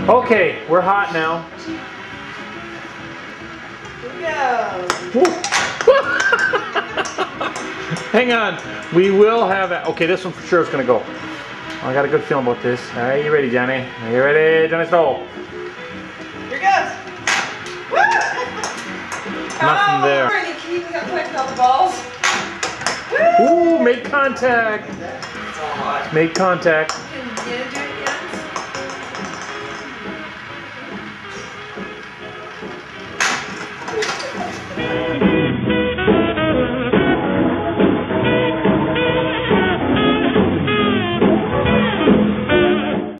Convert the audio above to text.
Okay, we're hot now. Here we go. Hang on, we will have it. Okay, this one for sure is gonna go. I got a good feeling about this. Are you ready, Johnny? Are you ready, Johnny Stoll? Here it goes. Woo! Nothing there. You keep collecting all the balls. Ooh, make contact. Make contact.